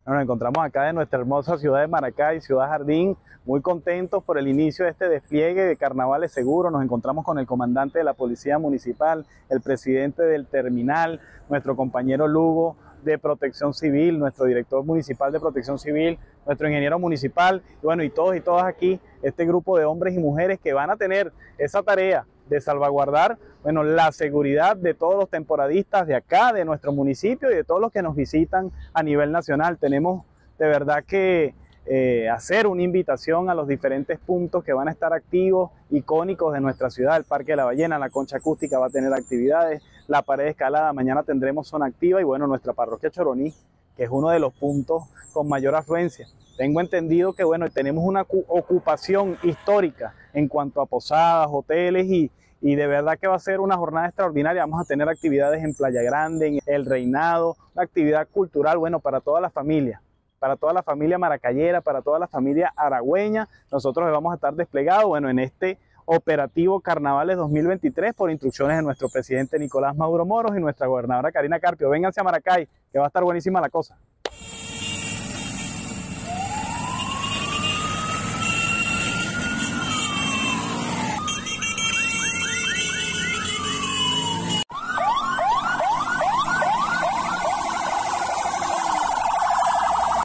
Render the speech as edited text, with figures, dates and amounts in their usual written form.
Nos encontramos acá en nuestra hermosa ciudad de Maracay, Ciudad Jardín, muy contentos por el inicio de este despliegue de Carnavales Seguros. Nos encontramos con el comandante de la Policía Municipal, el presidente del terminal, nuestro compañero Lugo de Protección Civil, nuestro director municipal de Protección Civil, nuestro ingeniero municipal, y bueno, y todos y todas aquí, este grupo de hombres y mujeres que van a tener esa tarea de salvaguardar, bueno, la seguridad de todos los temporadistas de acá, de nuestro municipio y de todos los que nos visitan a nivel nacional. Tenemos de verdad que hacer una invitación a los diferentes puntos que van a estar activos, icónicos de nuestra ciudad. El Parque de la Ballena, la Concha Acústica va a tener actividades, la Pared de Escalada, mañana tendremos zona activa, y bueno, nuestra parroquia Choroní, que es uno de los puntos con mayor afluencia. Tengo entendido que bueno, tenemos una ocupación histórica en cuanto a posadas, hoteles, y de verdad que va a ser una jornada extraordinaria. Vamos a tener actividades en Playa Grande, en El Reinado, una actividad cultural, bueno, para toda la familia maracayera, para toda la familia aragüeña. Nosotros vamos a estar desplegados, bueno, en este operativo Carnavales 2023 por instrucciones de nuestro presidente Nicolás Maduro Moros y nuestra gobernadora Karina Carpio. Vénganse a Maracay, que va a estar buenísima la cosa.